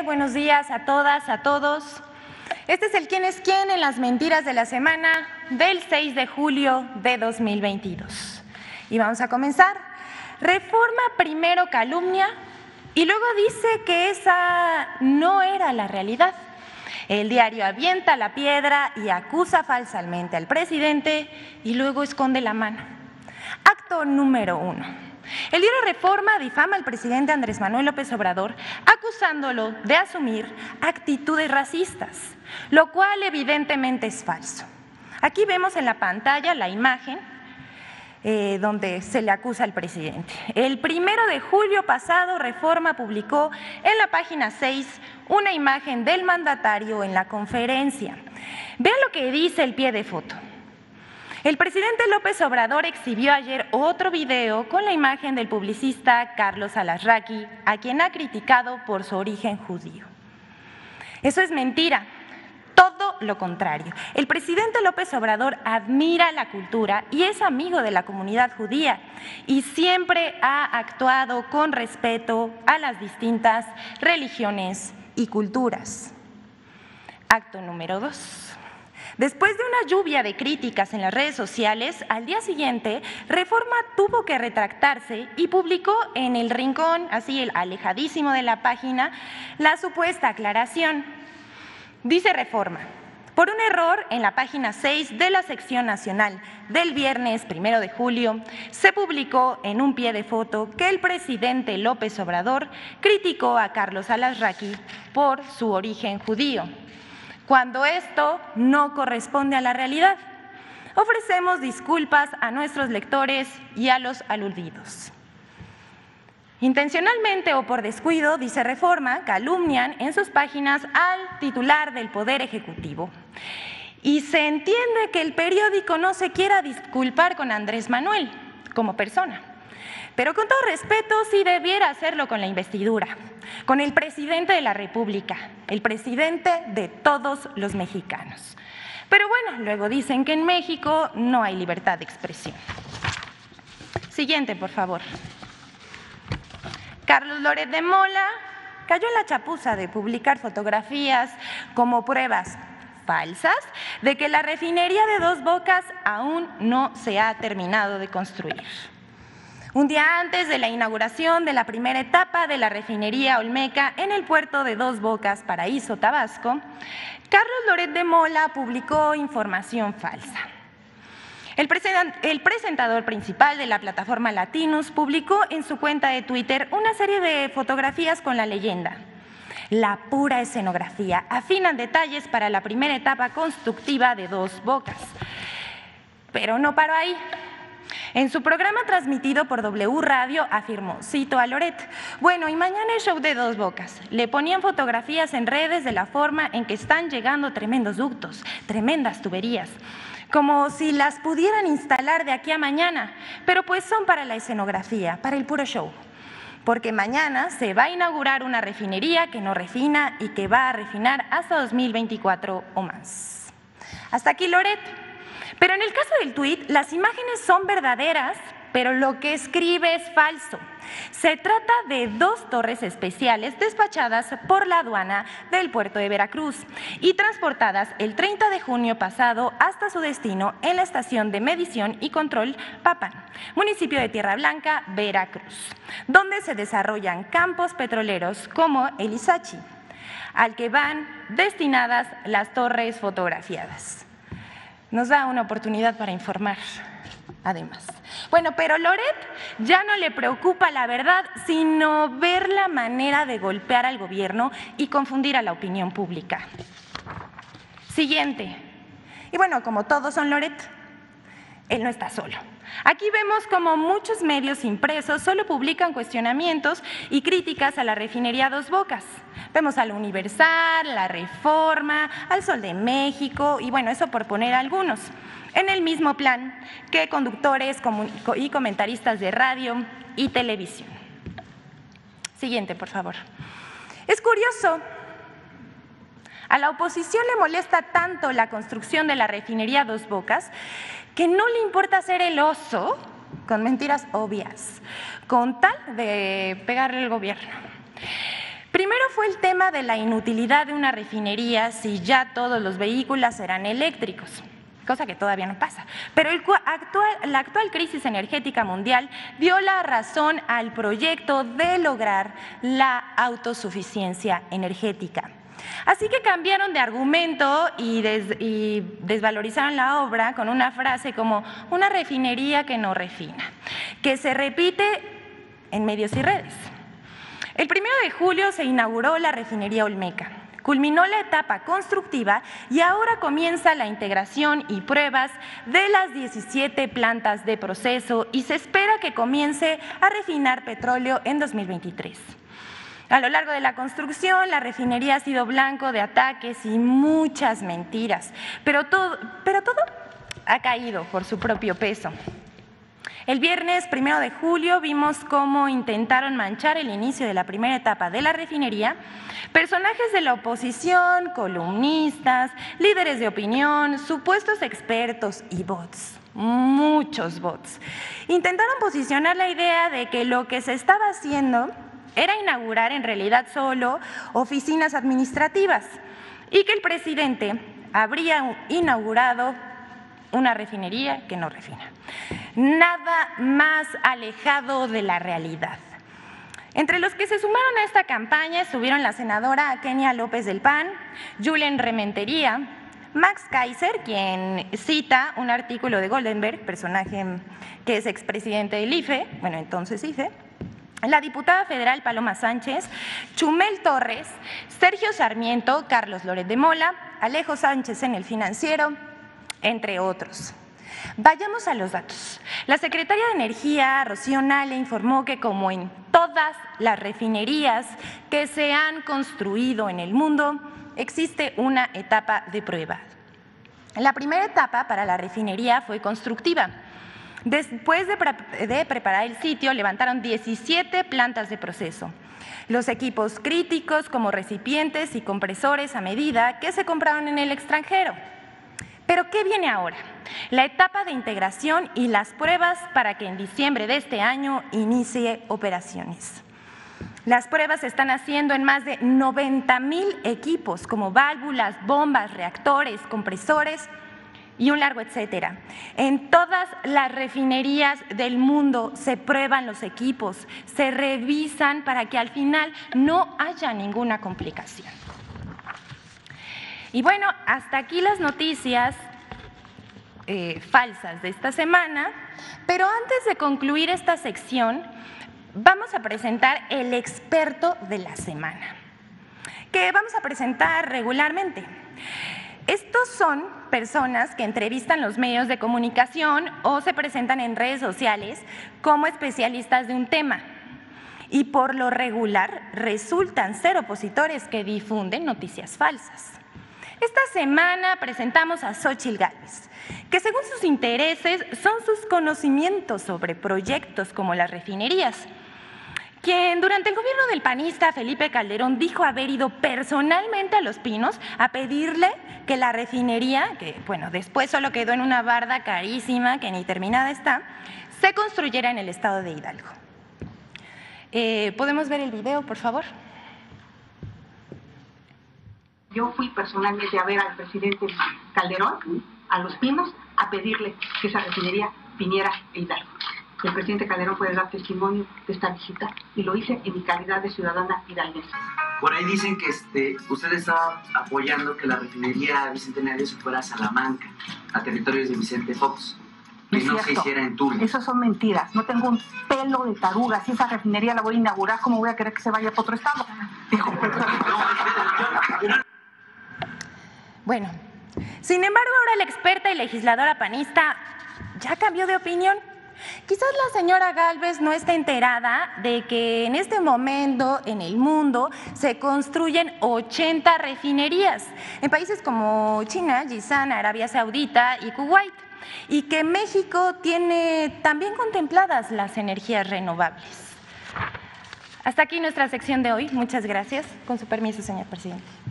buenos días a todas, a todos. Este es el quién es quién en las mentiras de la semana del 6 de julio de 2022. Y vamos a comenzar. Reforma primero calumnia y luego dice que esa no era la realidad. El diario avienta la piedra y acusa falsamente al presidente y luego esconde la mano. Acto número 1. El diario Reforma difama al presidente Andrés Manuel López Obrador acusándolo de asumir actitudes racistas, lo cual evidentemente es falso. Aquí vemos en la pantalla la imagen donde se le acusa al presidente. El 1 de julio pasado, Reforma publicó en la página 6 una imagen del mandatario en la conferencia. Vean lo que dice el pie de foto. El presidente López Obrador exhibió ayer otro video con la imagen del publicista Carlos Alarraqui, a quien ha criticado por su origen judío. Eso es mentira, todo lo contrario. El presidente López Obrador admira la cultura y es amigo de la comunidad judía y siempre ha actuado con respeto a las distintas religiones y culturas. Acto número 2. Después de una lluvia de críticas en las redes sociales, al día siguiente, Reforma tuvo que retractarse y publicó en el rincón, así el alejadísimo de la página, la supuesta aclaración. Dice Reforma: por un error en la página 6 de la sección nacional del viernes 1 de julio, se publicó en un pie de foto que el presidente López Obrador criticó a Carlos Alarraqui por su origen judío, cuando esto no corresponde a la realidad. Ofrecemos disculpas a nuestros lectores y a los aludidos. Intencionalmente o por descuido, dice Reforma, calumnian en sus páginas al titular del Poder Ejecutivo. Y se entiende que el periódico no se quiera disculpar con Andrés Manuel como persona. Pero con todo respeto, sí debiera hacerlo con la investidura, con el presidente de la República, el presidente de todos los mexicanos. Pero bueno, luego dicen que en México no hay libertad de expresión. Siguiente, por favor. Carlos Loret de Mola cayó en la chapuza de publicar fotografías como pruebas falsas de que la refinería de Dos Bocas aún no se ha terminado de construir. Un día antes de la inauguración de la primera etapa de la refinería Olmeca en el puerto de Dos Bocas, Paraíso, Tabasco, Carlos Loret de Mola publicó información falsa. El presentador principal de la plataforma Latinus publicó en su cuenta de Twitter una serie de fotografías con la leyenda: la pura escenografía, afinan detalles para la primera etapa constructiva de Dos Bocas. Pero no paró ahí. En su programa transmitido por W Radio afirmó, cito a Loret: bueno, y mañana el show de Dos Bocas. Le ponían fotografías en redes de la forma en que están llegando tremendos ductos, tremendas tuberías, como si las pudieran instalar de aquí a mañana, pero pues son para la escenografía, para el puro show. Porque mañana se va a inaugurar una refinería que no refina y que va a refinar hasta 2024 o más. Hasta aquí Loret. Pero en el caso del tuit, las imágenes son verdaderas, pero lo que escribe es falso. Se trata de 2 torres especiales despachadas por la aduana del puerto de Veracruz y transportadas el 30 de junio pasado hasta su destino en la estación de medición y control Papán, municipio de Tierra Blanca, Veracruz, donde se desarrollan campos petroleros como el Ixachi, al que van destinadas las torres fotografiadas. Nos da una oportunidad para informar, además. Bueno, pero Loret ya no le preocupa la verdad, sino ver la manera de golpear al gobierno y confundir a la opinión pública. Siguiente. Y bueno, como todos son Loret, él no está solo. Aquí vemos como muchos medios impresos solo publican cuestionamientos y críticas a la refinería Dos Bocas. Vemos al Universal, la Reforma, al Sol de México y bueno, eso por poner algunos. En el mismo plan que conductores y comentaristas de radio y televisión. Siguiente, por favor. Es curioso. A la oposición le molesta tanto la construcción de la refinería Dos Bocas que no le importa hacer el oso con mentiras obvias, con tal de pegarle al gobierno. Primero fue el tema de la inutilidad de una refinería si ya todos los vehículos serán eléctricos, cosa que todavía no pasa. Pero la actual crisis energética mundial dio la razón al proyecto de lograr la autosuficiencia energética. Así que cambiaron de argumento y desvalorizaron la obra con una frase como una refinería que no refina, que se repite en medios y redes. El 1 de julio se inauguró la refinería Olmeca. Culminó la etapa constructiva y ahora comienza la integración y pruebas de las 17 plantas de proceso y se espera que comience a refinar petróleo en 2023. A lo largo de la construcción, la refinería ha sido blanco de ataques y muchas mentiras, pero todo ha caído por su propio peso. El viernes 1 de julio vimos cómo intentaron manchar el inicio de la primera etapa de la refinería personajes de la oposición, columnistas, líderes de opinión, supuestos expertos y bots, muchos bots. Intentaron posicionar la idea de que lo que se estaba haciendo era inaugurar en realidad solo oficinas administrativas y que el presidente habría inaugurado una refinería que no refina. Nada más alejado de la realidad. Entre los que se sumaron a esta campaña estuvieron la senadora Kenia López del PAN, Julen Rementería, Max Kaiser, quien cita un artículo de Goldenberg, personaje que es expresidente del IFE, bueno, entonces IFE, la diputada federal Paloma Sánchez, Chumel Torres, Sergio Sarmiento, Carlos Loret de Mola, Alejo Sánchez en El Financiero, entre otros. Vayamos a los datos. La secretaria de Energía, Rocío Nale, informó que como en todas las refinerías que se han construido en el mundo, existe una etapa de prueba. La primera etapa para la refinería fue constructiva. Después de preparar el sitio, levantaron 17 plantas de proceso. Los equipos críticos como recipientes y compresores a medida que se compraron en el extranjero. ¿Pero qué viene ahora? La etapa de integración y las pruebas para que en diciembre de este año inicie operaciones. Las pruebas se están haciendo en más de 90,000 equipos como válvulas, bombas, reactores, compresores y un largo etcétera. En todas las refinerías del mundo se prueban los equipos, se revisan para que al final no haya ninguna complicación. Y bueno, hasta aquí las noticias falsas de esta semana, pero antes de concluir esta sección, vamos a presentar el experto de la semana, que vamos a presentar regularmente. Estos son personas que entrevistan los medios de comunicación o se presentan en redes sociales como especialistas de un tema y por lo regular resultan ser opositores que difunden noticias falsas. Esta semana presentamos a Xóchitl Gálvez, que según sus intereses son sus conocimientos sobre proyectos como las refinerías, quien durante el gobierno del panista Felipe Calderón dijo haber ido personalmente a Los Pinos a pedirle que la refinería, que bueno, después solo quedó en una barda carísima que ni terminada está, se construyera en el estado de Hidalgo. ¿Podemos ver el video, por favor? Yo fui personalmente a ver al presidente Calderón, a Los Pinos, a pedirle que esa refinería viniera a Hidalgo. El presidente Calderón puede dar testimonio de esta visita y lo hice en mi calidad de ciudadana hidalguense. Por ahí dicen que usted estaba apoyando que la refinería Bicentenario se fuera a Salamanca, a territorios de Vicente Fox, que no se hiciera en Tula. Esas son mentiras. No tengo un pelo de taruga. Si esa refinería la voy a inaugurar, ¿cómo voy a querer que se vaya para otro estado? Bueno, sin embargo, ahora la experta y legisladora panista ya cambió de opinión. Quizás la señora Gálvez no está enterada de que en este momento en el mundo se construyen 80 refinerías en países como China, Yizan, Arabia Saudita y Kuwait, y que México tiene también contempladas las energías renovables. Hasta aquí nuestra sección de hoy. Muchas gracias. Con su permiso, señor presidente.